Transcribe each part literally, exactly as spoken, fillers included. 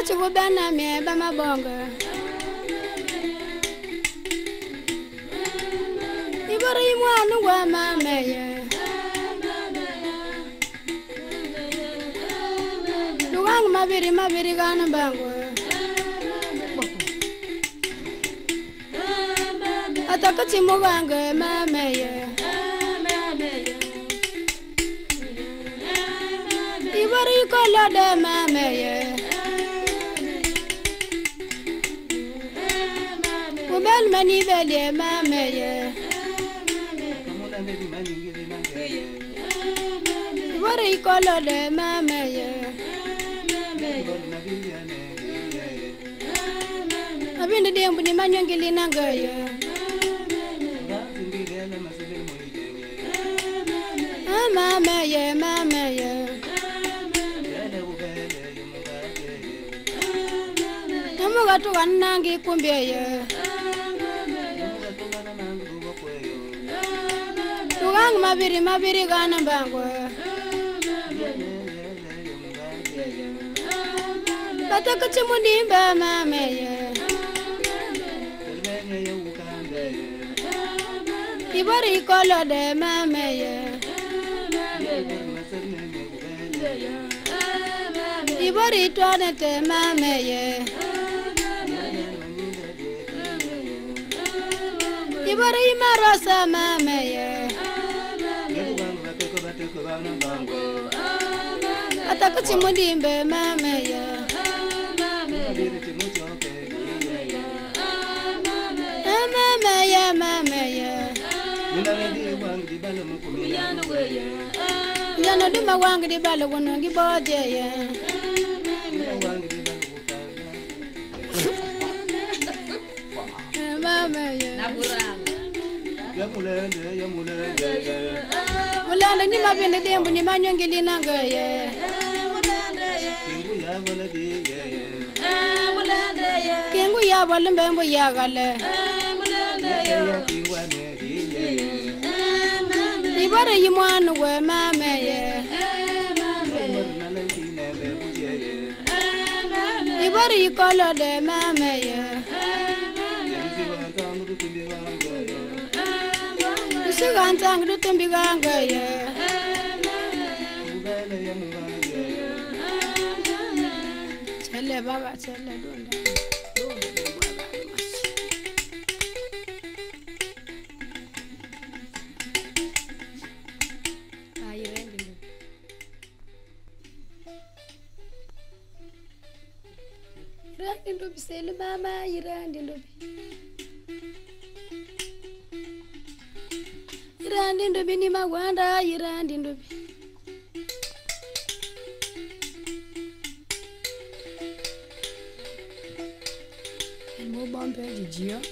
chukubana me bama bonga. Ibari mwanu wa mame. Lugang mabiri mabiri gana bango. Atakachi muganga mame. Ibari kola de mame. Ubel mani bele mame. Ibari kola de mame. Abinde de mbuni manyongeli nangaya. Mama ye mama ye. Namuga tu wanangi kumbia ye. Tugang mabiri mabiri gana bango. Bata kachimundi ba mama ye. Ibari kola de mama ye. Ibari tuane te mama ye. Ibari marosa mama ye. Atakachi mudimbe mama ye. Mama ye mama ye. Yana duma wangi di balo wono ngi boje ye. Mama ye. Mulanda ni mabende dembu ni manyongeli nanga ye. Kengu ya wale mbembo ya gale. Ibara yimwanu we mama ye. Ibara yikola de mama ye. Usigantang dutumbi ganga ye. Chele baba chele dunda. Ndobi sele mama irandi ndobi irandi ndobi ni magwanda irandi ndobi elmo bombe jijio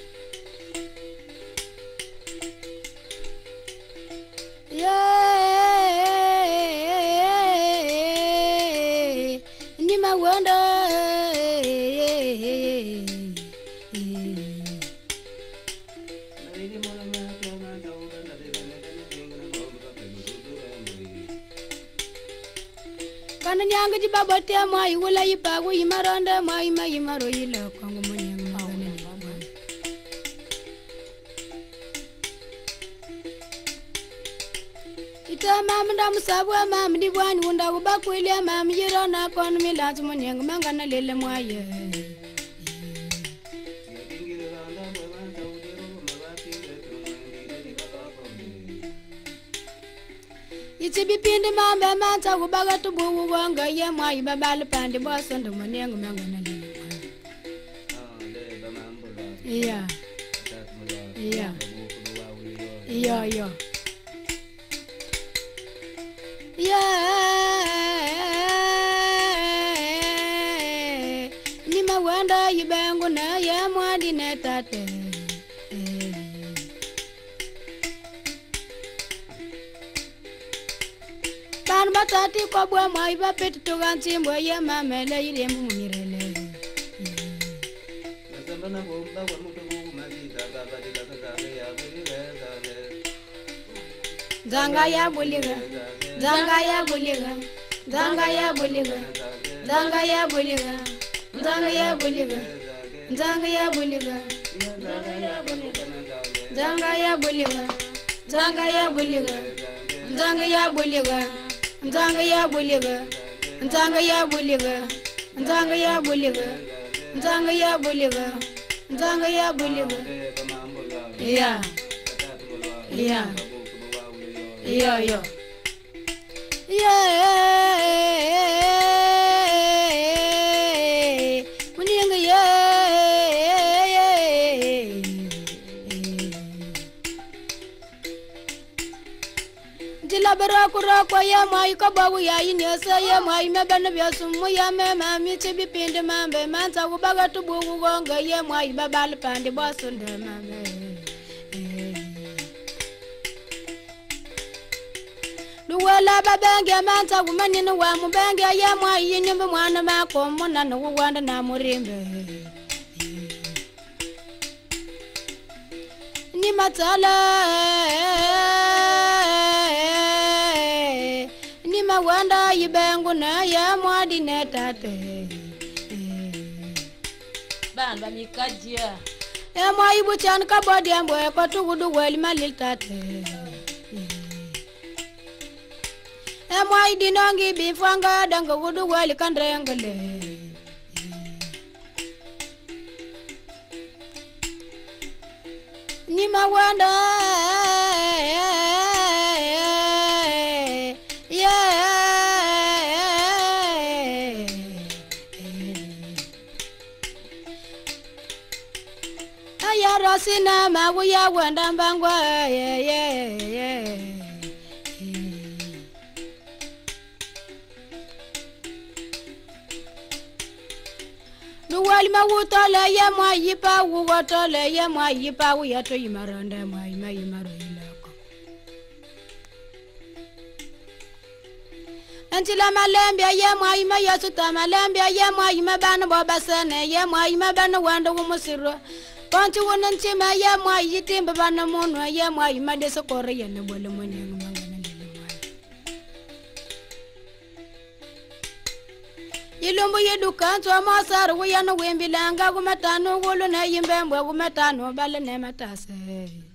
yeah ni magwanda Nyanga ji baba te mai wala yi pago yi maranda mai mai maro yi la kwangu monyang magana ni mama. Ita mama nda musabwa mama di bwani wunda uba kwele mama yira na kon mi la monyang mangana lele mwaye. Iti bipindi mamba manta kubaga tubu wanga ye mwai babal pandi bosondo mwenyengu mangana lele mwaye. Iya. Iya. Iya iya. Yeah, ni mawanda yibangu na ya mwadi netate. Ban batati kwa bwa mwai bapeti tuganti mbwa ya mamele yile mbu mirele. Zanga ya buliga, zanga ya buliga, zanga ya buliga, zanga ya buliga, Nzanga ya buliga. Nzanga ya buliga. Nzanga ya buliga. Nzanga ya buliga. Nzanga ya buliga. Nzanga ya buliga. Nzanga ya buliga. Nzanga ya buliga. Nzanga ya buliga. Nzanga ya buliga. Yeah. Yeah. Yeah, yeah. Yeah. Muninga yeah. Jila barako rako ya mai kabawu ya inyesa ya mai mebana byasumu ya mema michi bipinde mambe manza kubaga tubugu gonga ya mai babal pande bosunde mambe. Duwala babenge manza kumanina wa mubenge ya mai yinyimbe mwana mako muna na wanda na murimbe. Ni matala ni mawanda yibengu na ya mwadi netate ban ba mikajia ya mwayibu chan kabodi ambwe kwa tugudu weli maliltate ya mwayidi nongi bifwanga danga gudu weli kandrengale ni mawanda Sina maguya wanda mbangwa yeah yeah yeah Nuwali mawutole ya mwayipa wuwotole ya mwayipa wuyato yimarande mwayima yimaro ilako Antila malembia ya mwayima yasuta malembia ya mwayima bana bobasene ya mwayima bana wanda wumusiro Pantu wonan chima ya mwa yitimba bana mono ya mwa imade sokore ya ne bole mone ngana lele mwa Yilumbu yeduka to masar wo ya no wembilanga gumatano wolo na yimbembo gumatano bale ne matase